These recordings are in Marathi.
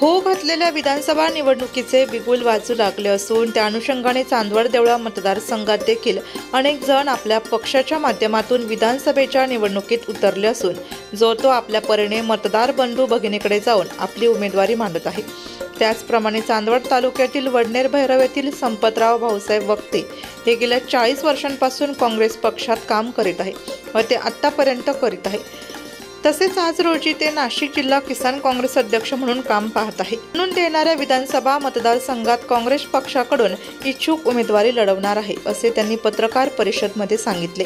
हो घातलेल्या विधानसभा निवडणुकीचे बिगुल वाजू लागले असून त्या अनुषंगाने चांदवड देवळा मतदारसंघात देखील अनेक जण आपल्या पक्षाच्या माध्यमातून विधानसभेच्या निवडणुकीत उतरले असून जो तो आपल्या परीने मतदार बंधू भगिनीकडे जाऊन आपली उमेदवारी मांडत आहे। त्याचप्रमाणे चांदवड तालुक्यातील वडनेर भैरव येथील संपतराव भाऊसाहेब वक्ते हे गेल्या 40 वर्षांपासून काँग्रेस पक्षात काम करीत आहे व ते आतापर्यंत करीत आहे। तसेच आज रोजी ते नाशिक जिल्हा किसान काँग्रेस अध्यक्ष म्हणून काम पाहत आहे। म्हणून ते येणाऱ्या विधानसभा मतदारसंघात काँग्रेस पक्षाकडून इच्छुक उमेदवारी लढवणार आहे असे त्यांनी पत्रकार परिषदेमध्ये सांगितले।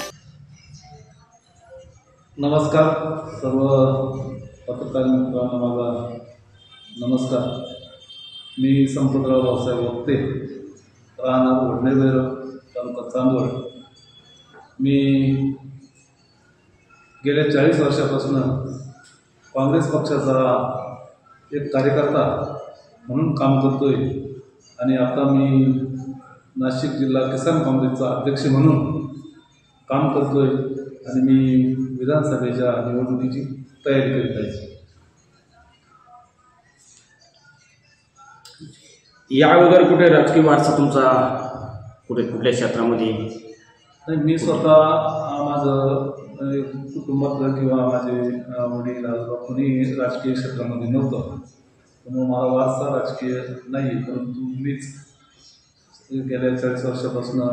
नमस्कार सर्व पत्रकार मित्रांनो, माझा नमस्कार। मी संपतराव भाऊसाहेब वक्ते, राहणार वडनेर भैरव, तालुका चांदवड। मी गेल्या 40 वर्षापासून काँग्रेस पक्षाचा एक कार्यकर्ता म्हणून काम करतोय आणि आता मी नाशिक जिल्हा किसान काँग्रेसचा अध्यक्ष म्हणून काम करतोय आणि मी विधानसभेच्या निवडणुकीची तयारी करीत आहे। या अगोदर कुठे राजकीय वारसा तुमचा कुठल्या क्षेत्रामध्ये? मी स्वतः माझं कुटुंबातलं किंवा माझे वडील कोणी राजकीय क्षेत्रामध्ये नव्हतं, त्यामुळे मला वारसा राजकीय नाही। परंतु मीच गेल्या 40 वर्षापासून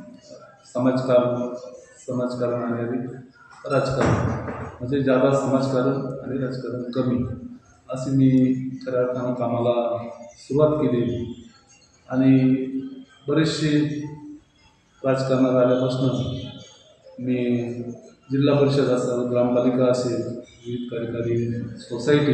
समाजकारण आणि राजकारण म्हणजे जादा समाजकारण आणि राजकारण कमी असे मी खऱ्या अर्थानं कामाला सुरुवात केली आणि बरेचसे राजकारणात आल्यापासून मी जिल्हा परिषद असेल, ग्रामपालिका असेल, विविध कार्यकारी सोसायटी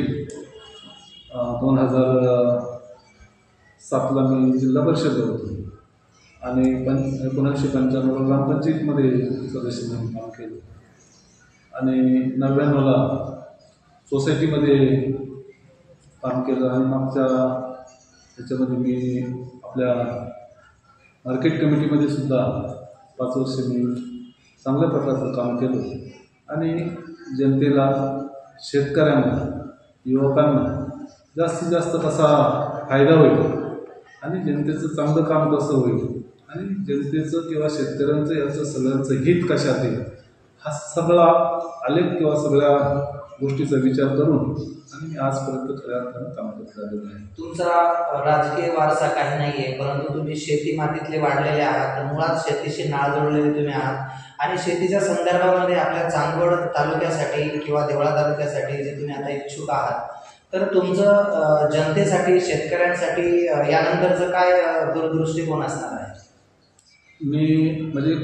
2007ला मी जिल्हा परिषद होतो आणि 1995ला ग्रामपंचायतीमध्ये सदस्य म्हणून काम केलं आणि 99ला सोसायटीमध्ये काम केलं आणि मागच्या त्याच्यामध्ये मी आपल्या मार्केट कमिटीमध्ये सुद्धा 5 वर्ष मी चांगल्या प्रकारचं काम केलं आणि जनतेला, शेतकऱ्यांना, युवकांना जास्तीत जास्त कसा फायदा होईल आणि जनतेचं चांगलं काम कसं होईल आणि जनतेचं किंवा शेतकऱ्यांचं याचं सगळ्यांचं हित कशात येईल हा सगळा आलेख किंवा सगळ्या गोष्टीचा विचार करून आणि मी आजपर्यंत खऱ्या अर्थानं काम करत आलेलो आहे। तुमचा राजकीय वारसा काही नाही आहे, परंतु तुम्ही शेती मातीतले वाढलेले आहात, तर मुळात शेतीशी नाळ जोडलेले तुम्ही आहात आणि शेतीच्या संदर्भामध्ये आपल्या चांदवड तालुक्यासाठी किंवा देवळा तालुक्यासाठी जे तुम्ही आता इच्छुक आहात, तर तुमचं जनतेसाठी, शेतकऱ्यांसाठी यानंतरचं काय दूरदृष्टिकोन असणार आहे? मी म्हणजे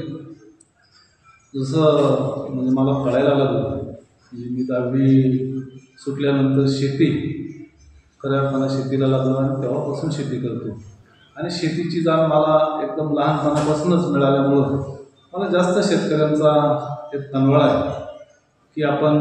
जसं म्हणजे मला कळायला लागलं म्हणजे मी 10वी सुटल्यानंतर शेती खऱ्या अर्थानं शेतीला लागलो आणि तेव्हापासून शेती करतो आणि शेतीची जाण मला एकदम लहानपणापासूनच मिळाल्यामुळं मला जास्त शेतकऱ्यांचा एक तळमळ आहे की आपण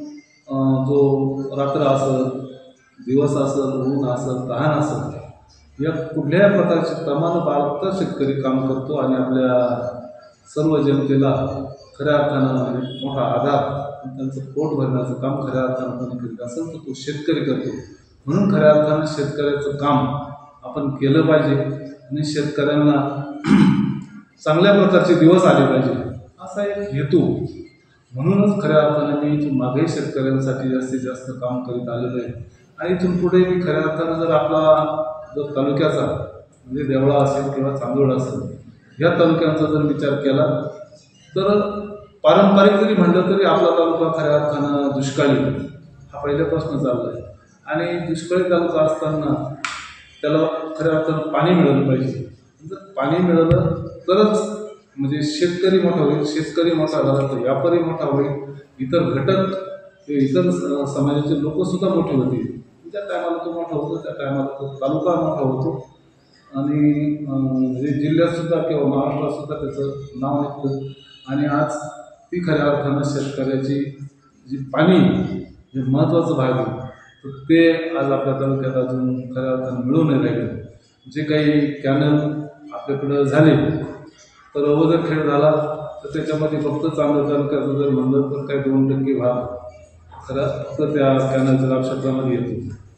जो रात्र असेल, दिवस असेल, ऊन असेल, तहान असेल, या कुठल्याही प्रकारचे प्रमाण बाळगता शेतकरी काम करतो आणि आपल्या सर्व जनतेला खऱ्या अर्थानं मोठा आधार त्यांचं पोट भरण्याचं काम खऱ्या अर्थानं कोणी करीत असेल तर तो शेतकरी करतो। म्हणून खऱ्या अर्थानं शेतकऱ्याचं काम आपण केलं पाहिजे आणि शेतकऱ्यांना चांगल्या प्रकारचे दिवस आले पाहिजे असा एक हेतू म्हणूनच खऱ्या अर्थानं मी इथून मागेही शेतकऱ्यांसाठी जास्तीत जास्त काम करीत आलेलो आहे आणि इथून पुढे मी खऱ्या अर्थानं जर आपला जर तालुक्याचा म्हणजे देवळा असेल किंवा चांदवड असेल या तालुक्यांचा जर विचार केला तर पारंपरिक जरी म्हणलं तरी आपला तालुका खऱ्या अर्थानं दुष्काळी हा पहिल्यापासून चालला आहे आणि दुष्काळी तालुका असताना त्याला खऱ्या अर्थानं पाणी मिळालं पाहिजे। जर पाणी मिळालं तरच म्हणजे शेतकरी मोठा होईल, शेतकरी मोठा झाला तर व्यापारी मोठा होईल, इतर घटक इतर समाजाचे लोकसुद्धा मोठे होतील। ज्या टायमाला तो मोठा होतो त्या टायमाला तो तालुका मोठा होतो आणि म्हणजे जिल्ह्यातसुद्धा किंवा महाराष्ट्रातसुद्धा त्याचं नाव निघतं आणि आज ती खऱ्या अर्थानं शेतकऱ्याची जी पाणी हे महत्त्वाचं भाग आहे तर ते आज आपल्या तालुक्यात अजून खऱ्या अर्थानं मिळून नाही राहिलं। जे काही कॅनल आपल्याकडं झाले तर अवजखेड झाला तर त्याच्यामध्ये फक्त चांदवड तालुक्याचं जर म्हणलं तर काही 2% भाग खरं फक्त त्या कॅनलच्या लाभक्षेत्रामध्ये येतो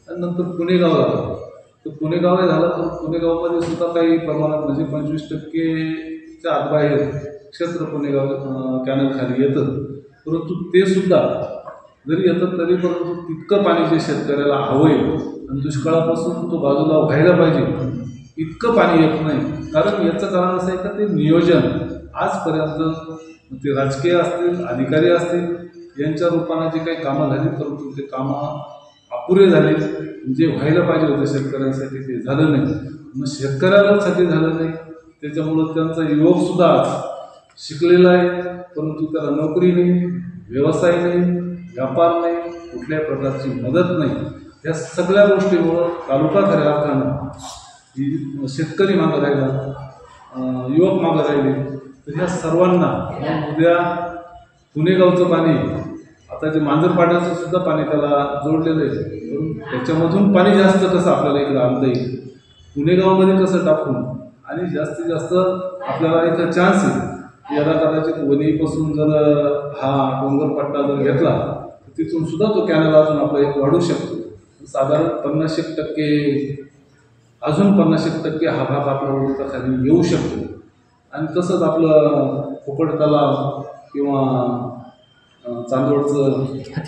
आणि नंतर पुणेगाव झालं. तर पुणेगावही झालं, तर पुणेगावमध्ये सुद्धा काही प्रमाणात म्हणजे 25%च्या आतबाहेर क्षेत्र पुणेगाव कॅनल खाली येतं. परंतु ते सुद्धा जरी येतं तरी परंतु तितकं पाणी जे शेतकऱ्याला हवं आहे आणि दुष्काळापासून तो बाजूला व्हायला पाहिजे इतकं पाणी येत नाही. कारण याचं कारण असं आहे का ते नियोजन आजपर्यंत ते राजकीय असतील, अधिकारी असतील यांच्या रूपाने जे काही कामं झाली परंतु ते कामं अपुरे झाले. जे व्हायला पाहिजे होतं शेतकऱ्यांसाठी ते झालं नाही. मग शेतकऱ्यासाठी झालं नाही, त्याच्यामुळं त्यांचा युवकसुद्धा आज शिकलेला आहे परंतु त्याला नोकरी नाही, व्यवसाय नाही, व्यापार नाही, कुठल्याही प्रकारची मदत नाही. या सगळ्या गोष्टीमुळं तालुका खऱ्या अर्थानं शेतकरी मागं राहिला, युवक मागं राहिले. तर ह्या सर्वांना उद्या पुणेगावचं पाणी आता जे मांजरपाड्याचं सुद्धा पाणी त्याला जोडलेलं आहे, त्याच्यामधून पाणी जास्त कसं आपल्याला इकडं आणता येईल, पुणेगावमध्ये कसं टाकून आणि जास्तीत जास्त आपल्याला इथं चान्स आहे. याला कदाचित वणीपासून जर हा डोंगरपट्टा जर घेतला तर तिथून सुद्धा तो कॅनल अजून आपला एक वाढू शकतो. साधारण 50% अजून 50% हा भाग आपल्या खाली येऊ शकतो. आणि तसंच आपलं कोकड तलाव किंवा चांदवडचं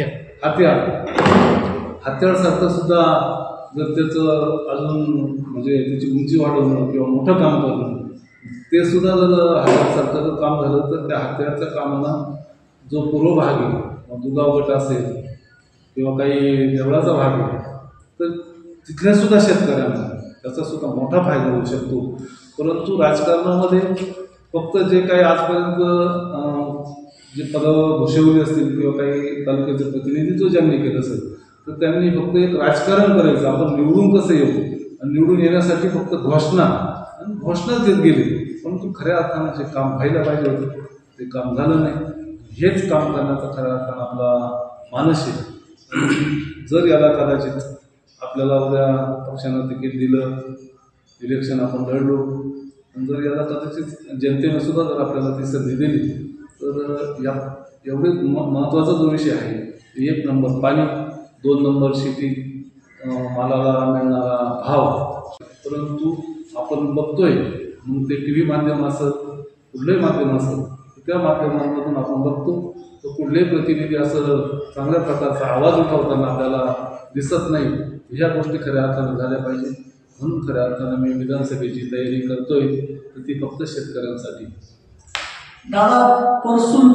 हात्याळसारखं सुद्धा जर त्याचं अजून म्हणजे त्याची उंची वाढवणं किंवा मोठं काम करणं ते सुद्धा जर हात्याळसारखं जर काम झालं तर त्या हात्याळच्या कामाला जो पूर्व भाग आहे दुगाव गट असेल किंवा काही देवळाचा भाग आहे तर तिथल्या सुद्धा शेतकऱ्यांना त्याचा सुद्धा मोठा फायदा होऊ शकतो. परंतु राजकारणामध्ये फक्त जे काही आजपर्यंत जे पदं भूषवली असतील किंवा काही तालुक्याचे प्रतिनिधित्व ज्यांनी केलं असेल तर त्यांनी फक्त एक राजकारण करायचं, आपण निवडून कसं येऊ आणि निवडून येण्यासाठी फक्त घोषणाच देत गेले. परंतु खऱ्या अर्थानं जे काम व्हायला पाहिजे होतं ते काम झालं नाही. हेच काम करण्याचा खऱ्या अर्थानं आपला मानस आहे. जर याला कदाचित आपल्याला उद्या पक्षानं तिकीट दिलं, इलेक्शन आपण लढलो आणि जर याला कदाचित जनतेनं सुद्धा जर आपल्याला ती संधी दिली तर या एवढे महत्त्वाचा जो विषय आहे 1 नंबर पाणी, 2 नंबर शेती, मालाला मिळणारा भाव. परंतु आपण बघतोय मग ते TV माध्यम असत, कुठलंही माध्यम असत, त्या माध्यमांमधून आपण बघतो तर कुठलेही प्रतिनिधी असं चांगल्या प्रकारचा आवाज उठवताना आपल्याला दिसत नाही. ह्या गोष्टी खऱ्या अर्थानं झाल्या पाहिजे. म्हणून खऱ्या अर्थानं मी विधानसभेची तयारी करतोय तर ती फक्त शेतकऱ्यांसाठी. दादा परसून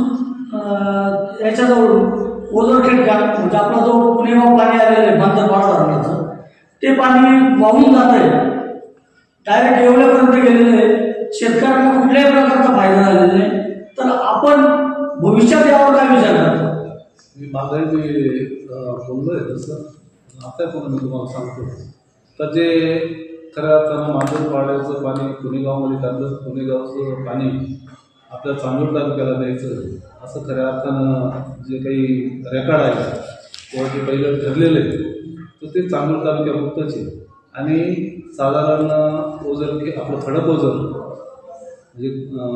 याच्याजवळ ओझरखेड गाव म्हणजे आपला जो पुणेगाव पाणी आलेलं आहे मांजरपाडा धरणाचं ते पाणी वाहून जात आहे, डायरेक्ट येवल्यापर्यंत गेलेलं आहे. शेतकऱ्यांना कुठल्याही प्रकारचा फायदा झालेला नाही. तर आपण भविष्यात यावर काय विचार करतो? मी मागही बोललोय तसं आता पण मी तुम्हाला सांगतो. तर जे खऱ्या अर्थानं मांजरपाड्याचं पाणी पुणेगावमध्ये टाकलं, पुणेगावचं पाणी आपल्या चांदोड तालुक्याला द्यायचं असं खऱ्या अर्थानं जे काही रेकॉर्ड आहे किंवा जे पहिलं ठरलेलं आहे तर ते चांदोड तालुक्यापुरतंच आहे. आणि साधारण आपलं खडक ओझर म्हणजे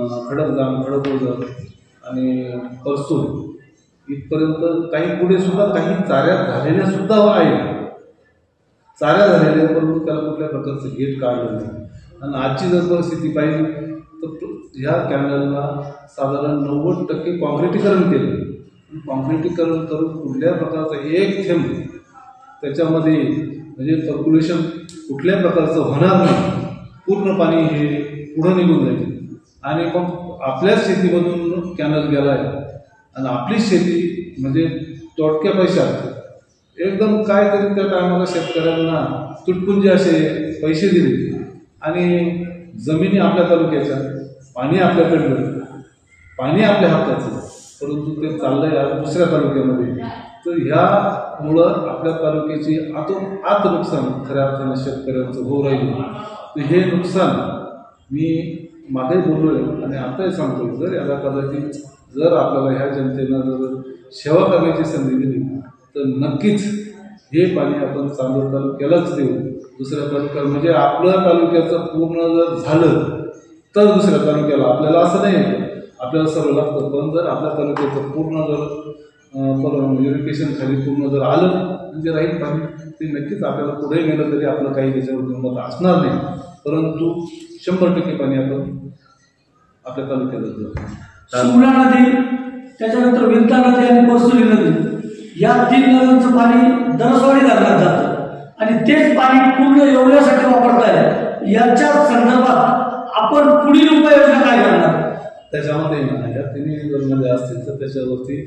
खडक ओझर आणि परसून इथपर्यंत काही पुढे सुद्धा काही चाऱ्या झालेल्या सुद्धा आहे, चाऱ्या झालेल्या परंतु त्याला कुठल्या प्रकारचं गेट काढलं नाही. आणि आजची जर परिस्थिती पाहिली तर ह्या कॅनलला साधारण 90% काँक्रिटीकरण केलं. काँक्रिटीकरण करून कुठल्या प्रकारचा एक थेंब त्याच्यामध्ये म्हणजे सर्क्युलेशन कुठल्याही प्रकारचं होणार नाही. पूर्ण पाणी हे पुढं निघून जाईल आणि मग आपल्याच शेतीमधून कॅनल गेला आहे आणि आपली शेती म्हणजे तोडक्या पैशात एकदम काय तरी त्या टायमाला शेतकऱ्यांना तुटपुंजे असे पैसे दिले आणि जमिनी आपल्या तालुक्याच्या, पाणी आपल्याकडलं, पाणी आपल्या हाताचं, परंतु ते चाललंय दुसऱ्या तालुक्यामध्ये. तर ह्यामुळं आपल्या तालुक्याची आत नुकसान खऱ्या अर्थानं शेतकऱ्यांचं होऊ राहिलं. तर हे नुकसान मी मागे बोललोय आणि आताही सांगतोय. जर याला कदाचित जर आपल्याला ह्या जनतेनं जर सेवा करण्याची संधी दिली तर नक्कीच हे पाणी आपण चांदोड तालुक्यालाच देऊ. दुसऱ्या तालुक्याला म्हणजे आपल्या तालुक्याचं पूर्ण जर झालं तर दुसऱ्या तालुक्याला आपल्याला असं नाही आपल्याला सर्व लागतं. पण जर आपल्या तालुक्याचं पूर्ण जर युरिफिकेशन खाली पूर्ण जर आलं म्हणजे राहील पाणी ते नक्कीच आपल्याला पुढे गेलं तरी आपलं काही त्याच्यावर मत असणार नाही, परंतु 100% पाणी आपण आपल्या तालुक्यात जातं. शिवना नदी, त्याच्यानंतर विंता नदी आणि परसुली नदी या 3 नद्यांचं पाणी दरसवाडी धरणात जातं आणि तेच पाणी पूर्ण एवढ्यासाठी वापरताय. याच्या संदर्भात आपण पुढील उपाययोजना काय करणार? त्याच्यामध्ये या 3 जर नद्या असतील तर त्याच्यावरती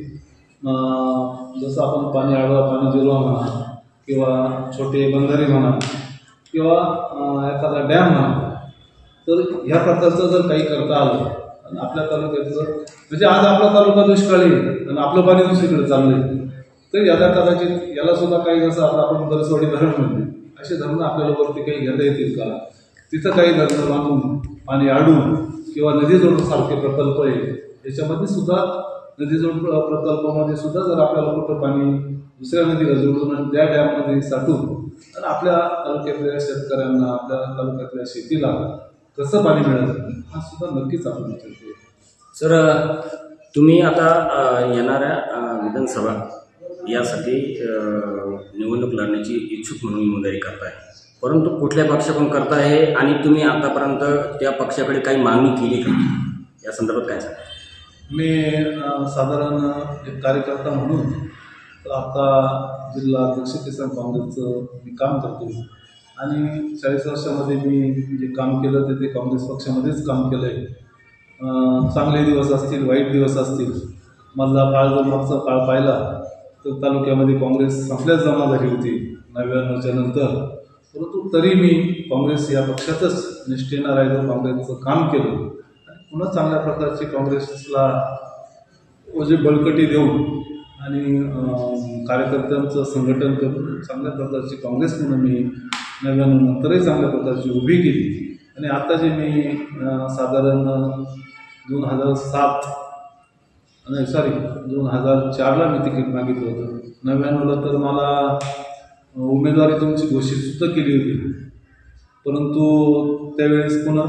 जसं आपण पाणी आडवा पाणी जिरवा म्हणा किंवा छोटे बंधारे म्हणा किंवा एखादा डॅम म्हणा, तर ह्या प्रकारचं जर काही करता आलं आणि आपल्या तालुक्याचं म्हणजे आज आपला तालुका दुष्काळी आणि आपलं पाणी दुसरीकडे चाललंय, तर याला कदाचित याला सुद्धा काही जसं आता आपण दरसवाडी धरण म्हणतो असे धरणं आपल्याला वरती काही घेता येतील का, तिथं काही धरणं बांधून पाणी अडून किंवा नदीजोड सारखे प्रकल्प आहे याच्यामध्ये सुद्धा नदीजोड प्रकल्पामध्ये सुद्धा जर आपल्याला कुठं पाणी दुसऱ्या नदीला जोडून आणि त्या डॅममध्ये साठवून आणि आपल्या तालुक्यातल्या शेतकऱ्यांना आपल्या तालुक्यातल्या शेतीला कसं पाणी मिळेल हा सुद्धा नक्कीच आपण विचार करू. सर, तुम्ही आता येणाऱ्या विधानसभा यासाठी निवडणूक लढण्याची इच्छुक म्हणून उमेदवारी करताय, परंतु कुठल्या पक्षाकडून करताय हे आणि तुम्ही आतापर्यंत त्या पक्षाकडे काही मागणी केली का, या संदर्भात काय सांगा? मी साधारण एक कार्यकर्ता म्हणून तर आता जिल्हा अध्यक्ष किसान काँग्रेसचं मी काम करतो आणि 40 वर्षामध्ये मी जे काम केलं ते काँग्रेस पक्षामध्येच काम केलं आहे. चांगले दिवस असतील, वाईट दिवस असतील, मधला काळ जर मागचा काळ पाहिला तर तालुक्यामध्ये काँग्रेस संपल्याच जमा झाली होती 99च्या नंतर, परंतु तरी मी काँग्रेस या पक्षातच निष्ठेनं राहिलो, काँग्रेसचं काम केलं आणि पुन्हा चांगल्या प्रकारची काँग्रेसला म्हणजे बळकटी देऊन आणि कार्यकर्त्यांचं संघटन करून चांगल्या प्रकारची काँग्रेस म्हणून मी 99 नंतरही चांगल्या प्रकारची उभी केली आणि आता जे मी साधारण 2004ला मी तिकीट मागितलं होतं. 99ला तर मला उमेदवारी तुमची घोषित सुद्धा केली होती, परंतु त्यावेळेस पुन्हा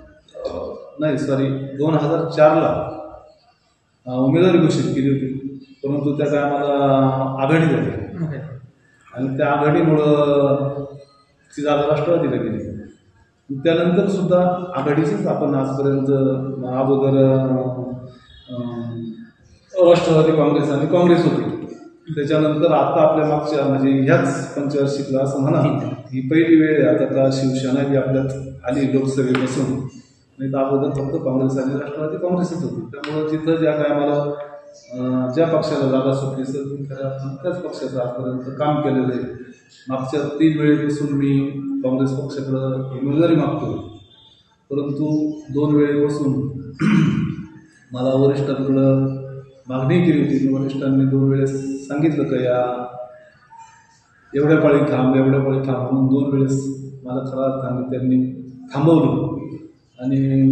2004ला उमेदवारी घोषित केली होती, परंतु त्या टायमाला आघाडी झाली आणि त्या आघाडीमुळं ती जागा राष्ट्रवादीला गेली. त्यानंतर सुद्धा आघाडीचीच आपण आजपर्यंत अगोदर राष्ट्रवादी काँग्रेस आणि काँग्रेस होती, त्याच्यानंतर आता आपल्या मागच्या म्हणजे ह्याच पंचवार्षिकला असं म्हणा ही पहिली वेळ आहे आता का शिवसेना जी आपल्यात आली लोकसभेपासून, नाही तर अगोदर फक्त काँग्रेस आणि राष्ट्रवादी काँग्रेसच होती. त्यामुळं जिथं ज्या टायमाला ज्या पक्षाला जागा सुटली तर त्याच पक्षाचं आजपर्यंत काम केलेलं आहे. मागच्या 3 वेळेपासून मी काँग्रेस पक्षाकडं उमेदवारी मागतो, परंतु 2 वेळेपासून मला वरिष्ठांकडं मागणी केली होती. वरिष्ठांनी 2 वेळेस सांगितलं का एवढ्या पाळी थांब म्हणून 2 वेळेस मला खरा अर्थाने त्यांनी थांबवलं आणि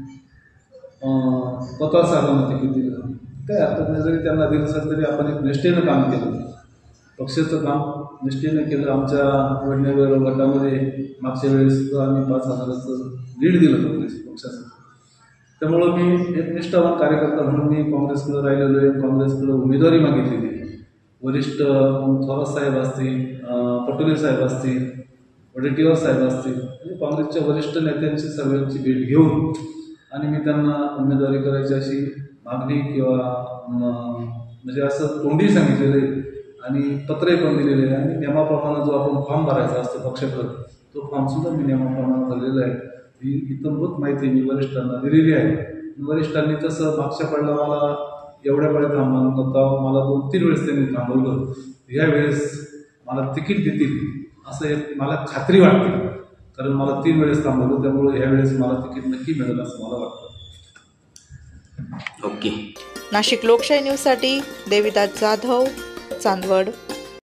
पवार साहेबांना तिकीट दिलं. काय अर्थाने जरी त्यांना दिलं असेल तरी आपण एक निष्ठेनं काम केलं, पक्षाचं काम निष्ठेनं केलं. आमच्या वडनेर गटामध्ये मागच्या वेळेस सुद्धा आम्ही 5,000चं लीड दिलं काँग्रेस पक्षाचं. त्यामुळं मी एक निष्ठावान कार्यकर्ता म्हणून मी काँग्रेसकडं राहिलेलो आहे, काँग्रेसकडं उमेदवारी मागितलेली. वरिष्ठ थोरात साहेब असतील, पटोले साहेब असतील, वडेट्टीवार साहेब असतील, म्हणजे काँग्रेसच्या वरिष्ठ नेत्यांची सर्वांची भेट घेऊन आणि मी त्यांना उमेदवारी करायची अशी मागणी किंवा म्हणजे असं तोंडी सांगितलेलं आहे आणि पत्रही पण दिलेले आहे आणि नियमाप्रमाणे जो आपण फॉर्म भरायचा असतो पक्षाकडं तो फॉर्मसुद्धा मी नियमाप्रमाणे भरलेला आहे. ही इतंभूत माहिती मी वरिष्ठांना दिलेली आहे. वरिष्ठांनी तसं मागच्या पडला मला एवढ्या वेळेत थांबवलं होता, मला 2-3 वेळेस त्यांनी थांबवलं. यावेळेस मला तिकीट देतील असं एक मला खात्री वाटते, कारण मला 3 वेळेस थांबवलं, त्यामुळे यावेळेस मला तिकीट नक्की मिळेल असं मला वाटतं. ओके. नाशिक लोकशाही न्यूजसाठी देविदास जाधव, चांदवड.